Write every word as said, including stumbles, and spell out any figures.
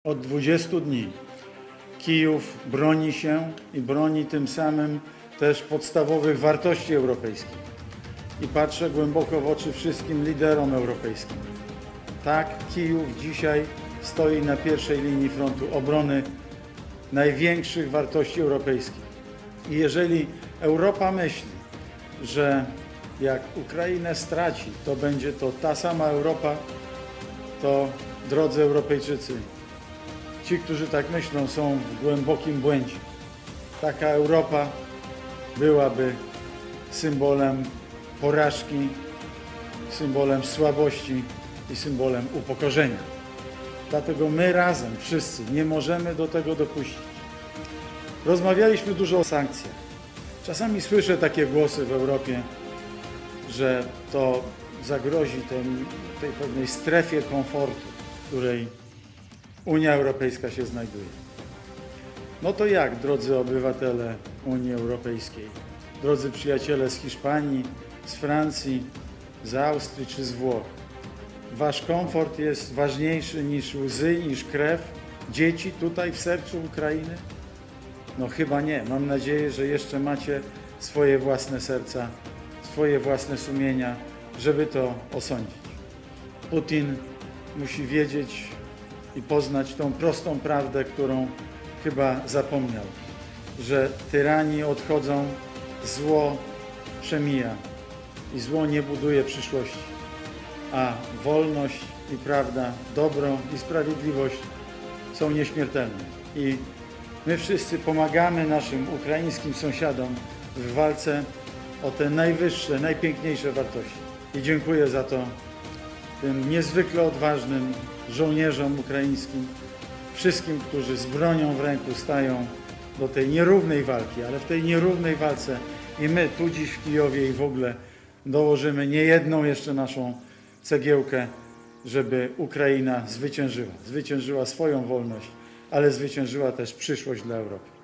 Od dwudziestu dni Kijów broni się i broni tym samym też podstawowych wartości europejskich. I patrzę głęboko w oczy wszystkim liderom europejskim. Tak, Kijów dzisiaj stoi na pierwszej linii frontu obrony największych wartości europejskich. I jeżeli Europa myśli, że jak Ukrainę straci, to będzie to ta sama Europa, to drodzy Europejczycy, ci, którzy tak myślą, są w głębokim błędzie. Taka Europa byłaby symbolem porażki, symbolem słabości i symbolem upokorzenia. Dlatego my razem, wszyscy, nie możemy do tego dopuścić. Rozmawialiśmy dużo o sankcjach. Czasami słyszę takie głosy w Europie, że to zagrozi tym, tej pewnej strefie komfortu, w której Unia Europejska się znajduje. No to jak, drodzy obywatele Unii Europejskiej, drodzy przyjaciele z Hiszpanii, z Francji, z Austrii czy z Włoch? Wasz komfort jest ważniejszy niż łzy, niż krew dzieci tutaj w sercu Ukrainy? No chyba nie. Mam nadzieję, że jeszcze macie swoje własne serca, swoje własne sumienia, żeby to osądzić. Putin musi wiedzieć i poznać tą prostą prawdę, którą chyba zapomniał, że tyrani odchodzą, zło przemija i zło nie buduje przyszłości, a wolność i prawda, dobro i sprawiedliwość są nieśmiertelne. I my wszyscy pomagamy naszym ukraińskim sąsiadom w walce o te najwyższe, najpiękniejsze wartości. I dziękuję za to tym niezwykle odważnym żołnierzom ukraińskim, wszystkim, którzy z bronią w ręku stają do tej nierównej walki, ale w tej nierównej walce i my tu dziś w Kijowie i w ogóle dołożymy niejedną jeszcze naszą cegiełkę, żeby Ukraina zwyciężyła. Zwyciężyła swoją wolność, ale zwyciężyła też przyszłość dla Europy.